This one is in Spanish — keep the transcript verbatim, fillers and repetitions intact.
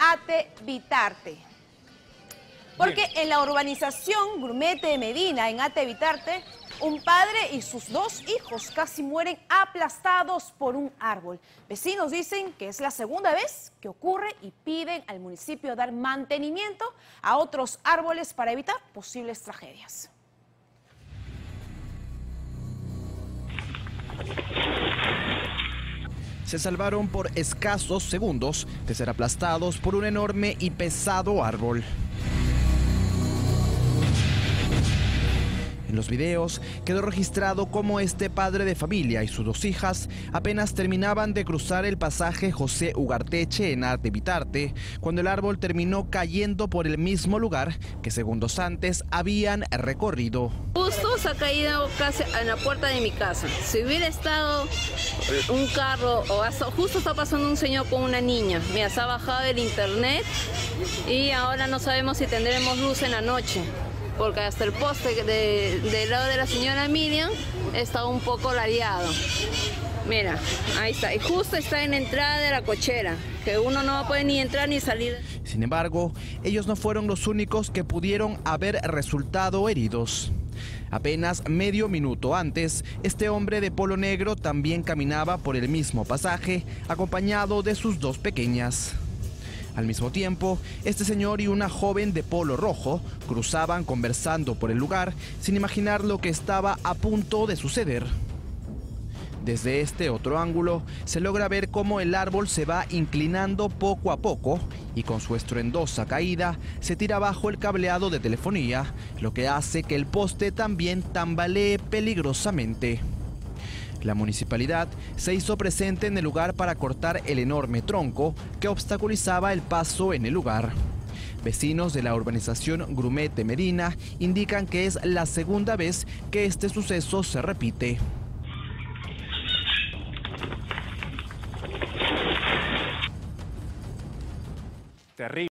Atevitarte. Porque en la urbanización Grumete de Medina, en Atevitarte, un padre y sus dos hijos casi mueren aplastados por un árbol. Vecinos dicen que es la segunda vez que ocurre y piden al municipio dar mantenimiento a otros árboles para evitar posibles tragedias. Se salvaron por escasos segundos de ser aplastados por un enorme y pesado árbol. En los videos quedó registrado cómo este padre de familia y sus dos hijas apenas terminaban de cruzar el pasaje José Ugarteche en Atevitarte, cuando el árbol terminó cayendo por el mismo lugar que segundos antes habían recorrido. Justo se ha caído casi en la puerta de mi casa. Si hubiera estado un carro o hasta, justo está pasando un señor con una niña. Mira, se ha bajado el internet y ahora no sabemos si tendremos luz en la noche, porque hasta el poste de, del lado de la señora Miriam está un poco ladeado. Mira, ahí está. Y justo está en la entrada de la cochera, que uno no puede ni entrar ni salir. Sin embargo, ellos no fueron los únicos que pudieron haber resultado heridos. Apenas medio minuto antes, este hombre de polo negro también caminaba por el mismo pasaje, acompañado de sus dos pequeñas. Al mismo tiempo, este señor y una joven de polo rojo cruzaban conversando por el lugar sin imaginar lo que estaba a punto de suceder. Desde este otro ángulo se logra ver cómo el árbol se va inclinando poco a poco y con su estruendosa caída se tira abajo el cableado de telefonía, lo que hace que el poste también tambalee peligrosamente. La municipalidad se hizo presente en el lugar para cortar el enorme tronco que obstaculizaba el paso en el lugar. Vecinos de la urbanización Grumete Medina indican que es la segunda vez que este suceso se repite. Terrible.